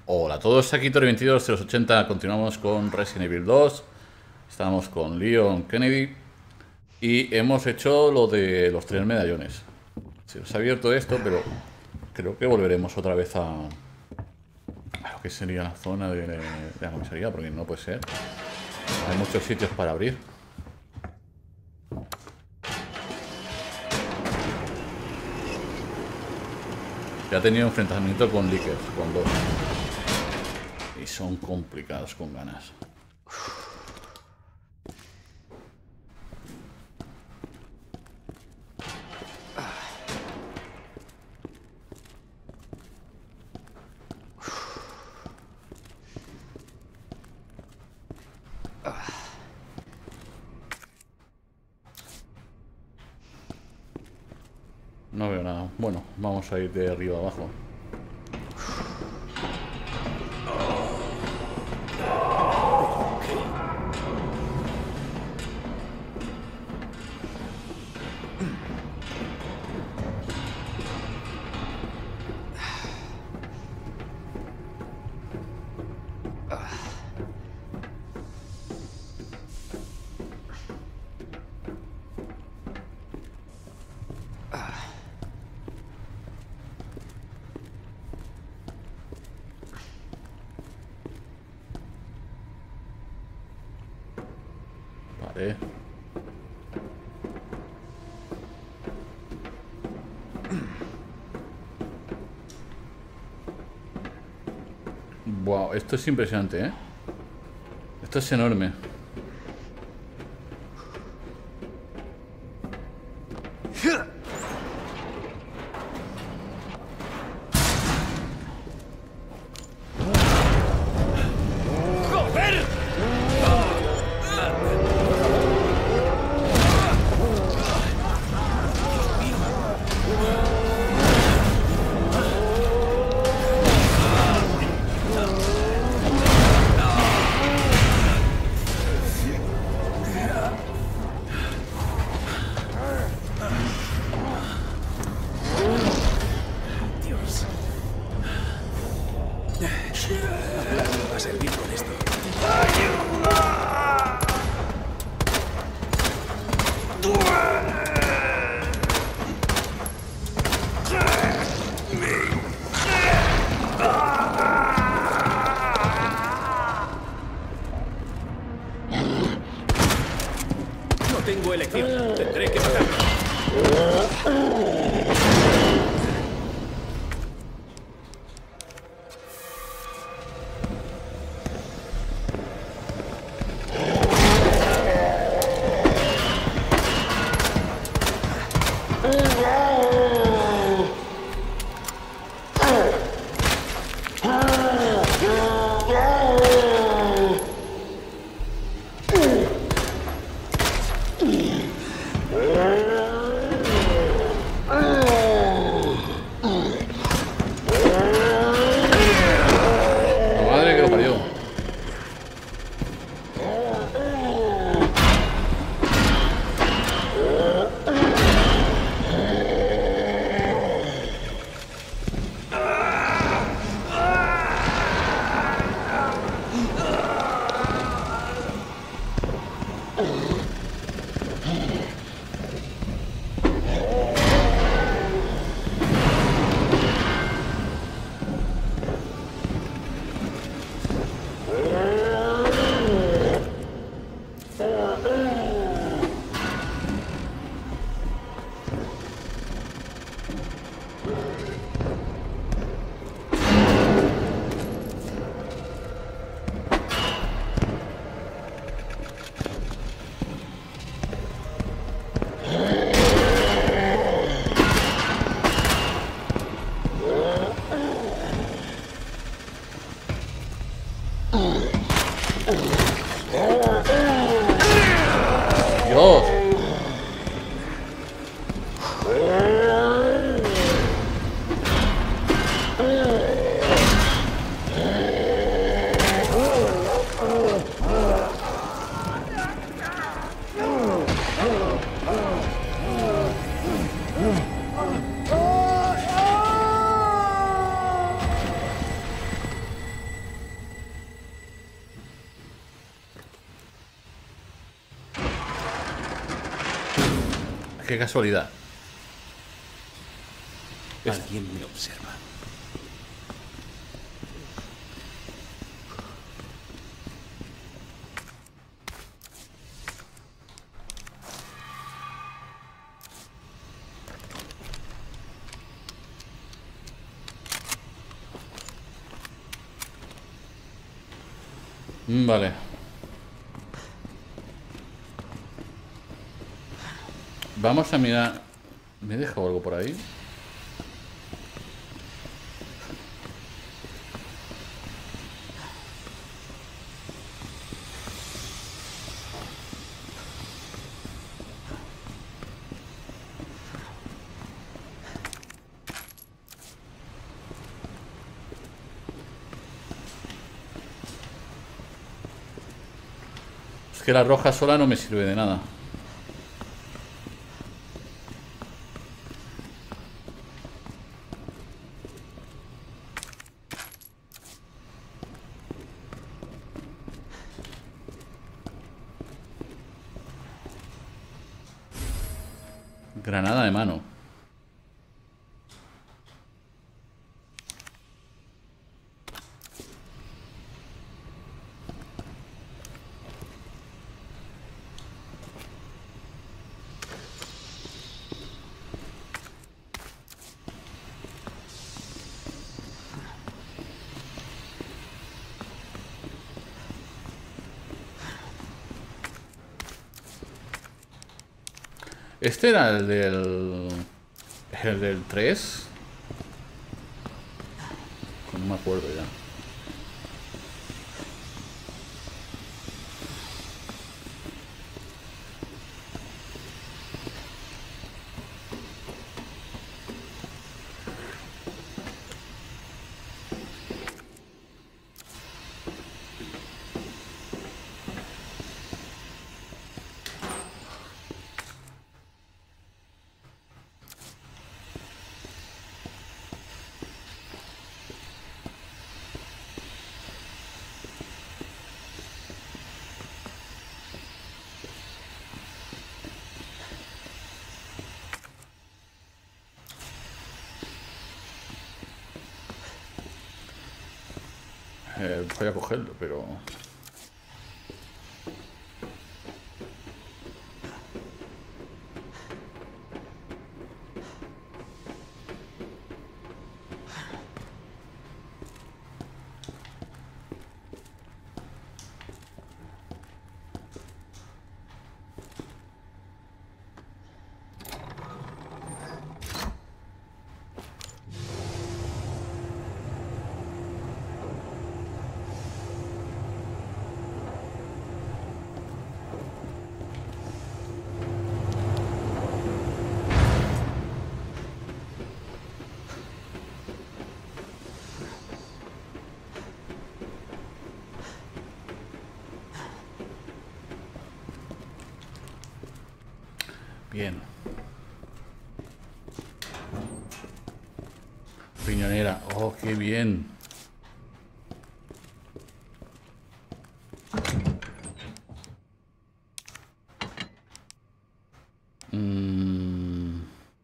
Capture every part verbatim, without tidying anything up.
Hola a todos, aquí Tori veintidós cero ochenta. Continuamos con Resident Evil dos. Estamos con Leon Kennedy y hemos hecho lo de los tres medallones. Se nos ha abierto esto, pero creo que volveremos otra vez a, a lo que sería la zona de, de la comisaría, porque no puede ser. Hay muchos sitios para abrir. Ya he tenido enfrentamiento con Lickers, con dos. Y son complicados con ganas. No veo nada. Bueno, vamos a ir de arriba abajo. Vale. Wow, esto es impresionante, ¿eh? Esto es enorme. Tengo elección. Tendré que matarlo. qué casualidad. Alguien me observa. Vale. Vamos a mirar. ¿Me he dejado algo por ahí? Es que la roja sola no me sirve de nada. Granada de mano. Este era el del... El del tres. No me acuerdo ya. Eh, voy a cogerlo, pero... Bien. Piñonera. Oh, qué bien. Mm.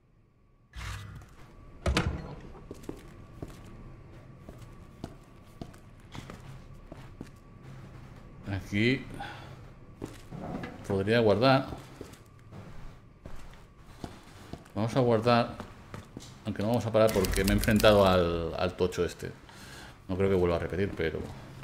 Aquí podría guardar. Vamos a guardar. Aunque no vamos a parar porque me he enfrentado al, al tocho este. No creo que vuelva a repetir, pero...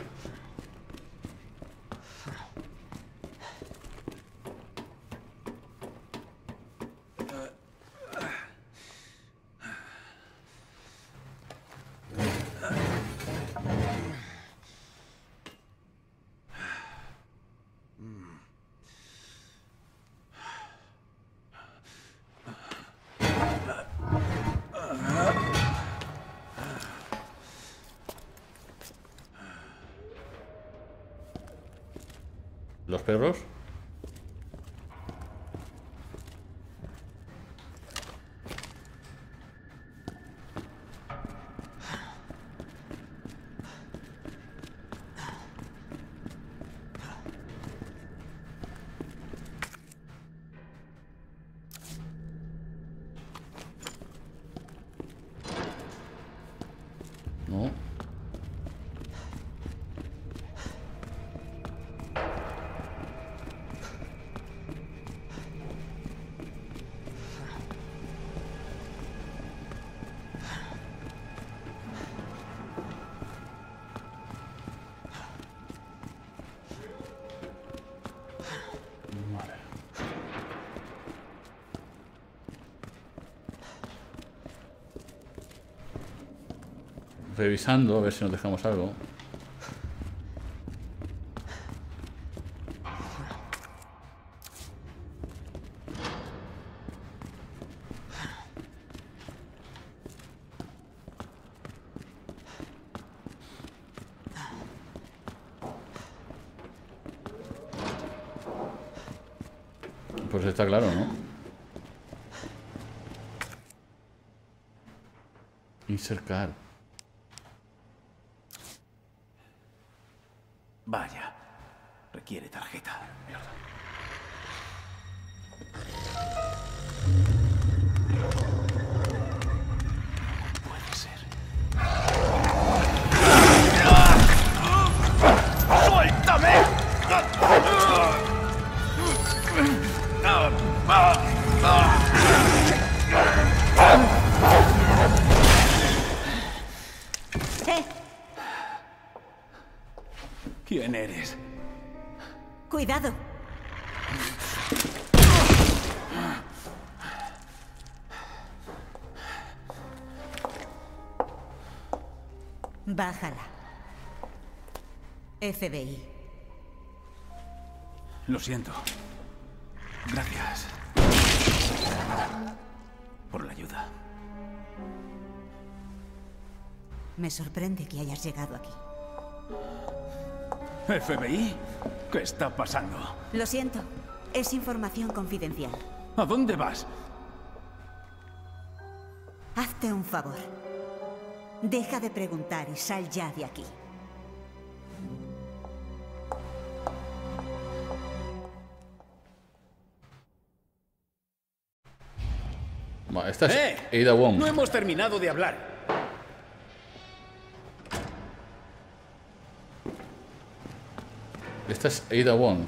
¿Los perros? No. Revisando, a ver si nos dejamos algo. Pues está claro, ¿no? Insercar. Vaya, requiere tarjeta. Mierda. Puede ser. ¡Suéltame! ¡Eh! ¿Quién eres? ¡Cuidado! Bájala. F B I. Lo siento. Gracias. Por la ayuda. Me sorprende que hayas llegado aquí. ¿F B I? ¿Qué está pasando? Lo siento. Es información confidencial. ¿A dónde vas? Hazte un favor. Deja de preguntar y sal ya de aquí. Vale, esta es ¡Eh! Ada Wong. No hemos terminado de hablar. Esta es Ada Wong.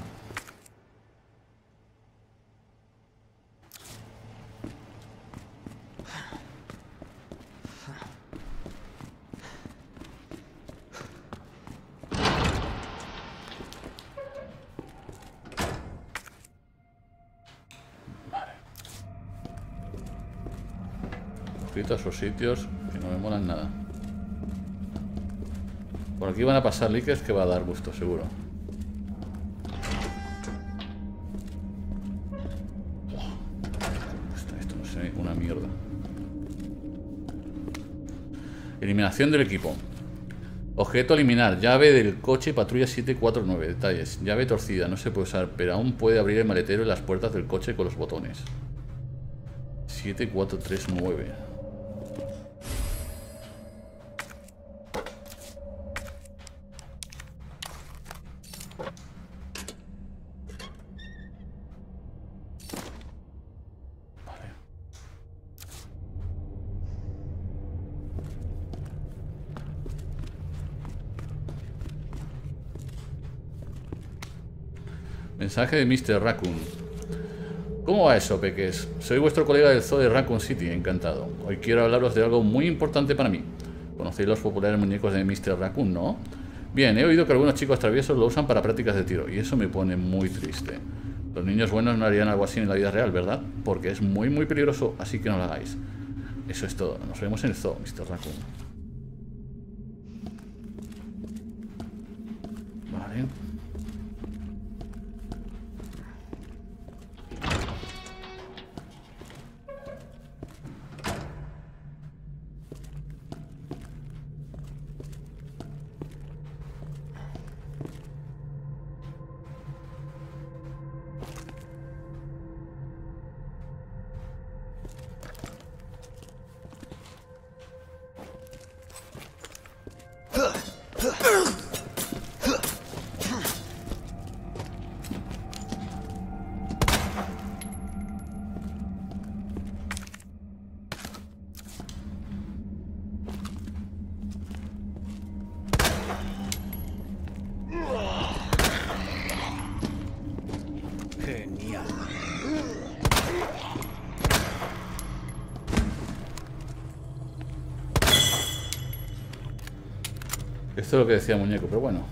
A esos sitios que no me molan nada. Por aquí van a pasar leakers que va a dar gusto, seguro. Esto, esto no sé, una mierda. Eliminación del equipo. Objeto a eliminar. Llave del coche patrulla siete cuatro nueve. Detalles. Llave torcida. No se puede usar, pero aún puede abrir el maletero y las puertas del coche con los botones. siete cuatro tres nueve. Mensaje de mister Raccoon. ¿Cómo va eso, peques? Soy vuestro colega del zoo de Raccoon City, encantado. Hoy quiero hablaros de algo muy importante para mí. Conocéis los populares muñecos de mister Raccoon, ¿no? Bien, he oído que algunos chicos traviesos lo usan para prácticas de tiro, y eso me pone muy triste. Los niños buenos no harían algo así en la vida real, ¿verdad? Porque es muy muy peligroso, así que no lo hagáis. Eso es todo. Nos vemos en el zoo, mister Raccoon. Vale. Genial. Esto es lo que decía Muñeco, pero bueno.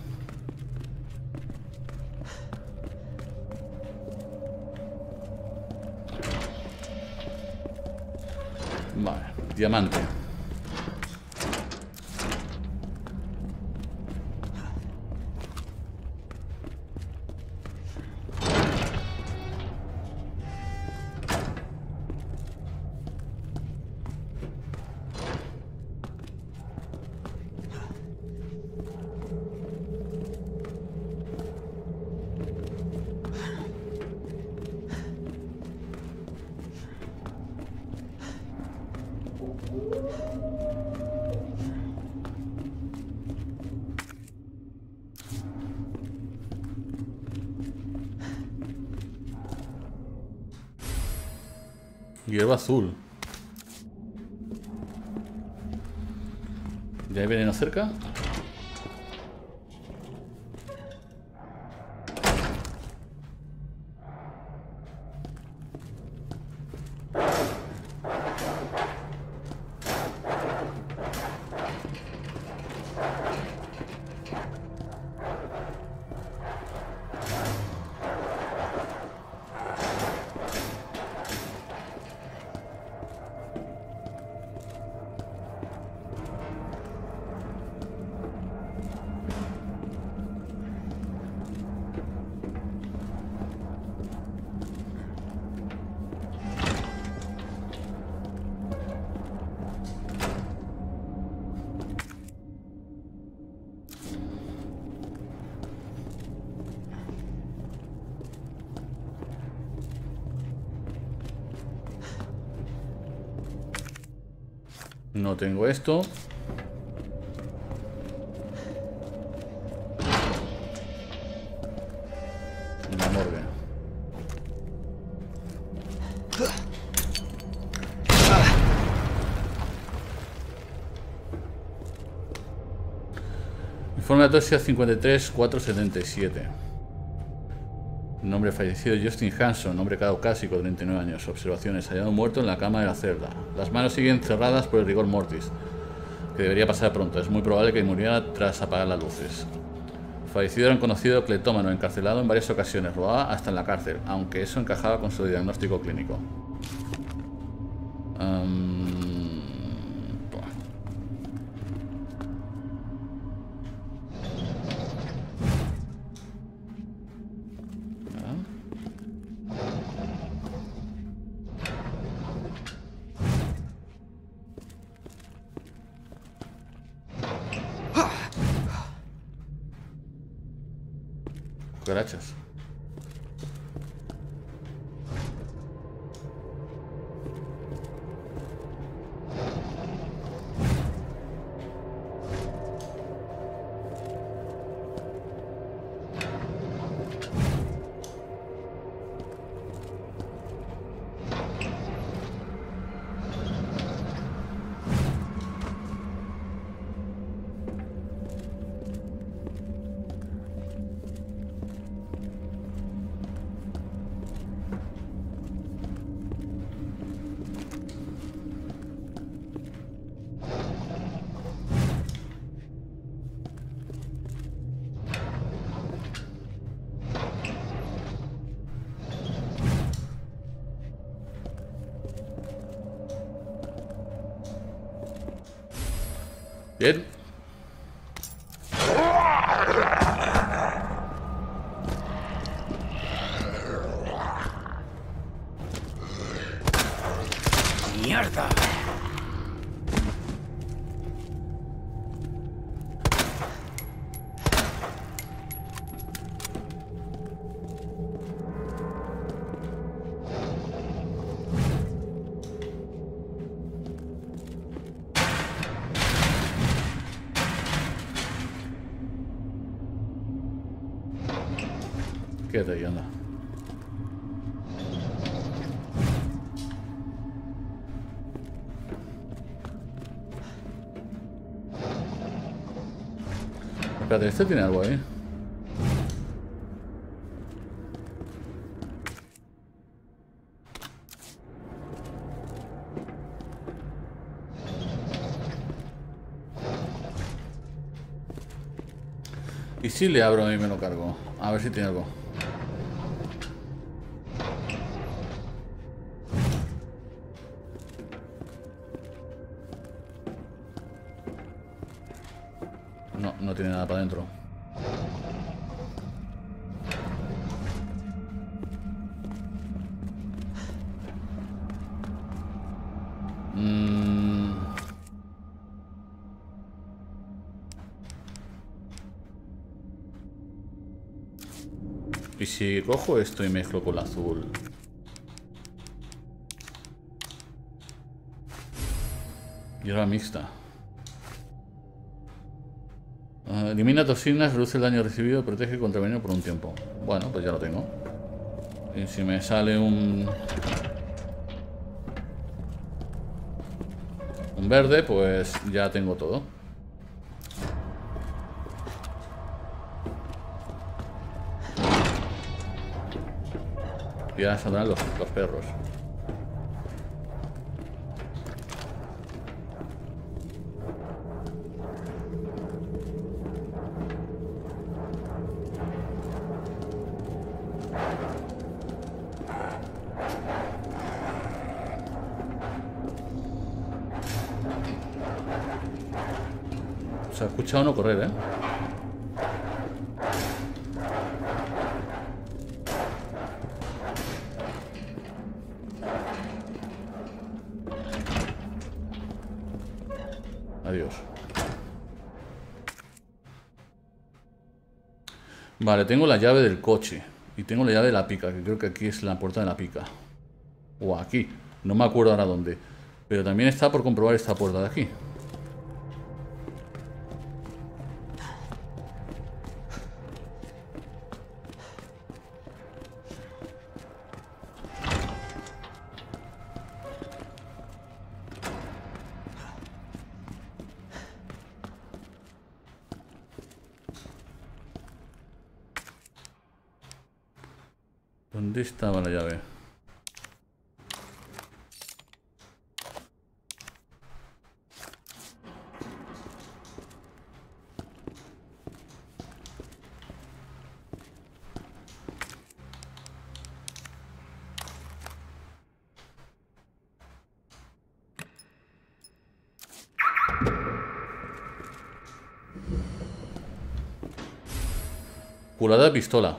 Vale, diamante. Hierba azul. ¿Ya hay veneno cerca? No tengo esto. Una morgue. Informe de autopsia cincuenta y tres cuatrocientos setenta y siete. Nombre fallecido Justin Hanson, nombre caucásico, treinta y nueve años. Observaciones, hallado muerto en la cama de la celda. Las manos siguen cerradas por el rigor mortis, que debería pasar pronto. Es muy probable que muriera tras apagar las luces. Fallecido era un conocido cleptómano, encarcelado en varias ocasiones, robaba hasta en la cárcel, aunque eso encajaba con su diagnóstico clínico. Um... Cucarachas. Bien. ¡Mierda! Quédate ahí, anda. Espérate, este tiene algo ahí. Y si le abro y me lo cargo. A ver si tiene algo. No, no tiene nada para adentro. Mm. Y si cojo esto y mezclo con el azul. Hierba mixta. Uh, elimina toxinas, reduce el daño recibido, protege contra veneno por un tiempo. Bueno, pues ya lo tengo. Y si me sale un... un verde, pues ya tengo todo. Ya saldrán los, los perros. Se ha escuchado no correr, ¿eh? Adiós. Vale, tengo la llave del coche. Y tengo la llave de la pica, que creo que aquí es la puerta de la pica. O aquí. No me acuerdo ahora dónde. Pero también está por comprobar esta puerta de aquí. ¿Dónde estaba la llave? Culada de pistola.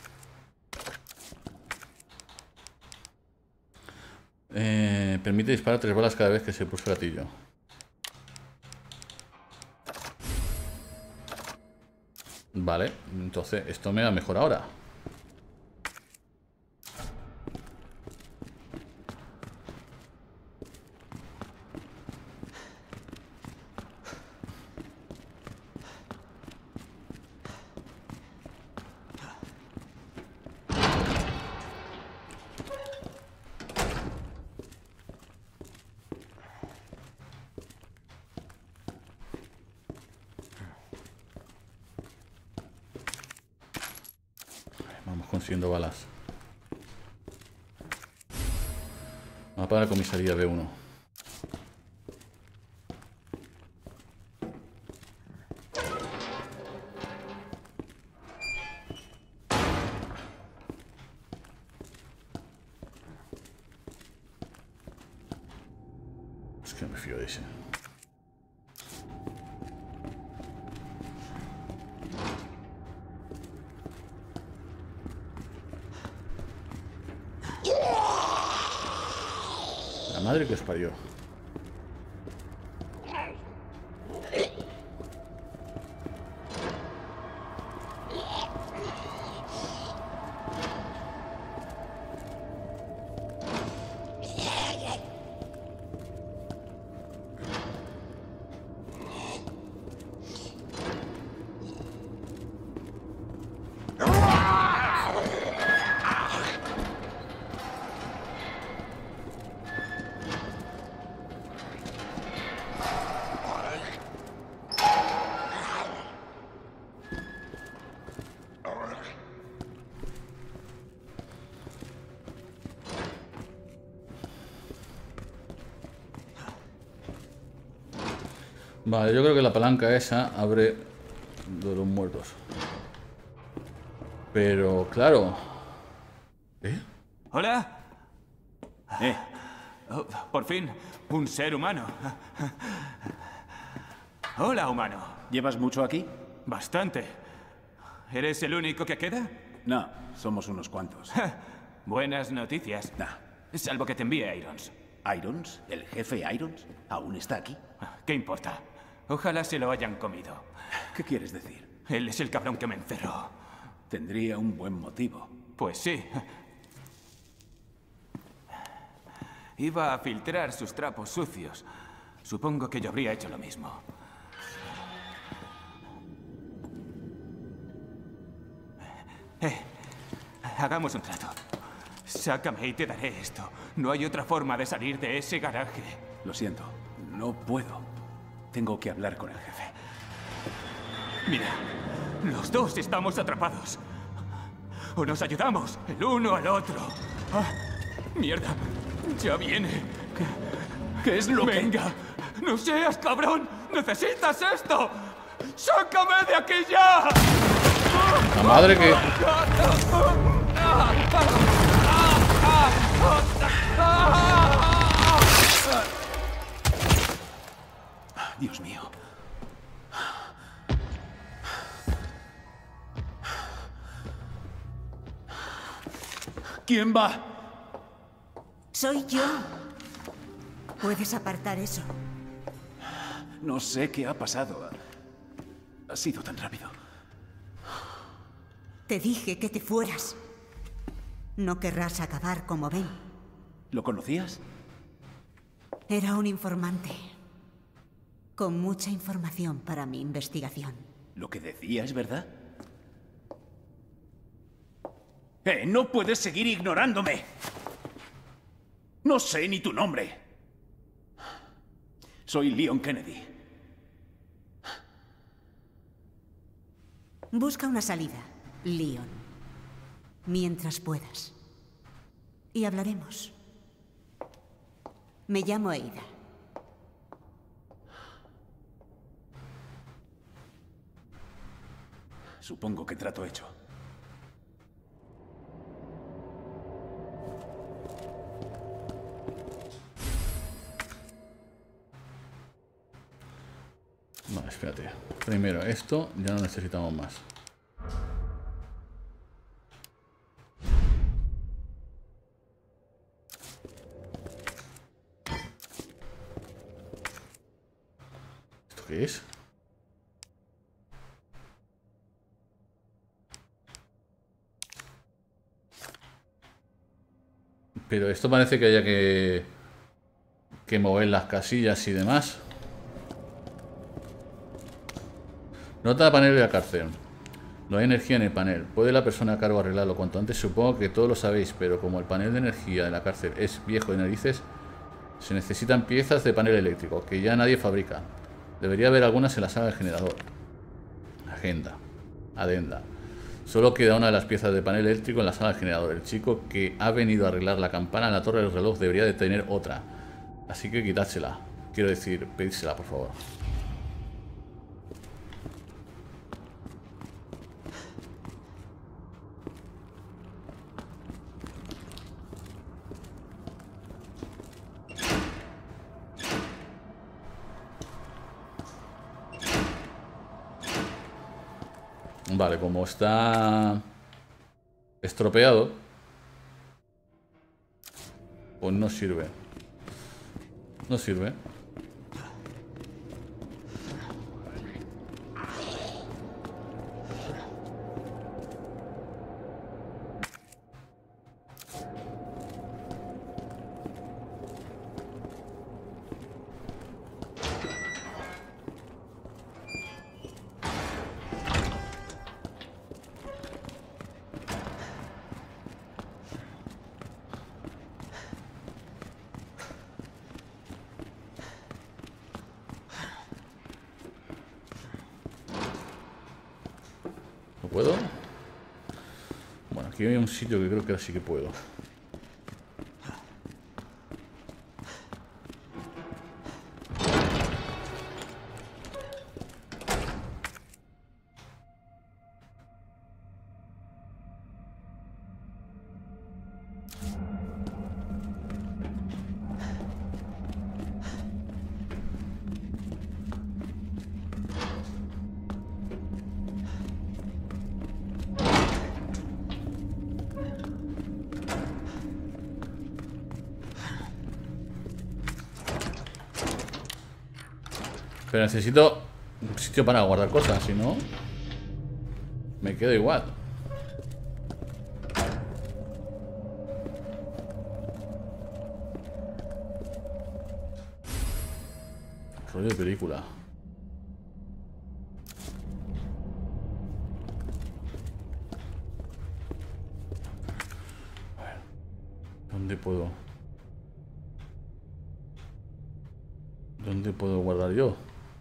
Eh, permite disparar tres balas cada vez que se pulsa el gatillo. Vale, entonces esto me va mejor ahora. Vamos consiguiendo balas. Mapa de la comisaría B uno. Es que no me fío de ese. Madre que os parió. Vale, yo creo que la palanca esa abre de los muertos. Pero, claro... ¿Eh? ¿Hola? Eh, Oh, por fin, un ser humano. Hola, humano. ¿llevas mucho aquí? Bastante. ¿Eres el único que queda? No, somos unos cuantos. Buenas noticias. Nah. Salvo que te envíe Irons. ¿Irons? ¿El jefe Irons? ¿Aún está aquí? ¿Qué importa? Ojalá se lo hayan comido. ¿Qué quieres decir? Él es el cabrón que me encerró. Tendría un buen motivo. Pues sí. Iba a filtrar sus trapos sucios. Supongo que yo habría hecho lo mismo. Eh, hagamos un trato. Sácame y te daré esto. No hay otra forma de salir de ese garaje. Lo siento, no puedo. Tengo que hablar con el jefe. Mira, los dos estamos atrapados. O nos ayudamos el uno al otro. Ah, mierda, ya viene. ¿Qué, ¿Qué es lo que...? Venga, no seas cabrón. Necesitas esto. ¡Sácame de aquí ya! La madre que... Dios mío. ¿Quién va? Soy yo. ¿Puedes apartar eso? No sé qué ha pasado. Ha sido tan rápido. Te dije que te fueras. No querrás acabar como Ben. ¿Lo conocías? Era un informante. Con mucha información para mi investigación. ¿Lo que decía es verdad? ¡Eh! ¡No puedes seguir ignorándome! No sé ni tu nombre. Soy Leon Kennedy. Busca una salida, Leon. Mientras puedas. Y hablaremos. Me llamo Ada. Supongo que trato hecho. Vale, espérate. Primero, esto ya no necesitamos más. ¿Esto qué es? Pero esto parece que haya que... que mover las casillas y demás. Nota panel de la cárcel. No hay energía en el panel. ¿Puede la persona a cargo arreglarlo cuanto antes? Supongo que todos lo sabéis, pero como el panel de energía de la cárcel es viejo de narices, se necesitan piezas de panel eléctrico, que ya nadie fabrica. Debería haber algunas en la sala del generador. Agenda. Adenda. Solo queda una de las piezas de panel eléctrico en la sala del generador. El chico que ha venido a arreglar la campana en la torre del reloj debería de tener otra. Así que quitádsela. Quiero decir, pedírsela, por favor. Vale, como está estropeado, pues no sirve. No sirve. ¿Puedo? Bueno, aquí hay un sitio que creo que ahora sí que puedo. Pero necesito un sitio para guardar cosas, si no me quedo igual. Rollo de película. A ver, ¿dónde puedo? ¿Dónde puedo guardar yo?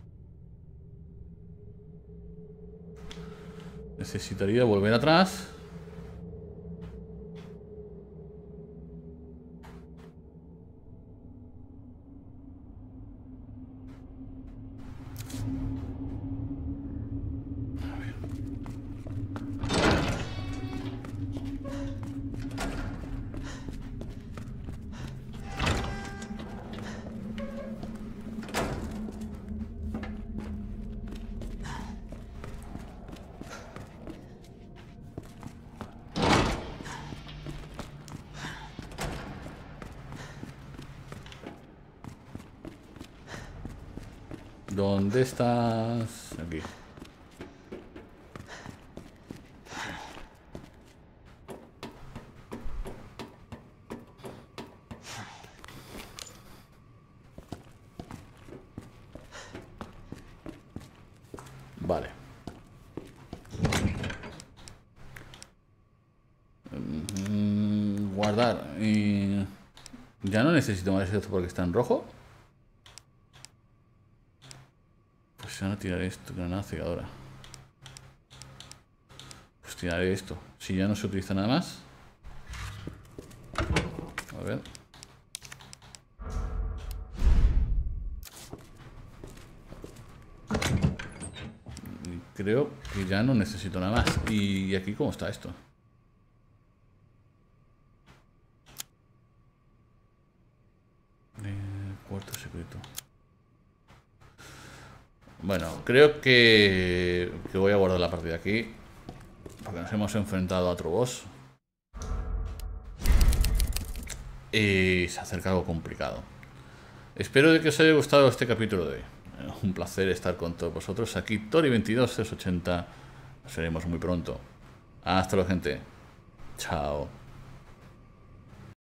Necesitaría volver atrás. ¿Dónde estás? Aquí. Vale. Mm, guardar. Y... ya no necesito más esto porque está en rojo. Pues van a tirar esto, granada cegadora. Pues tiraré esto. Si ya no se utiliza nada más. A ver. Creo que ya no necesito nada más. ¿Y aquí cómo está esto? Eh, cuarto secreto. Bueno, creo que, que voy a guardar la partida aquí. Porque nos hemos enfrentado a otro boss. Y se acerca algo complicado. Espero de que os haya gustado este capítulo de hoy. Un placer estar con todos vosotros. Aquí Tori veintidós tres ochenta. Nos veremos muy pronto. Hasta luego, gente. Chao.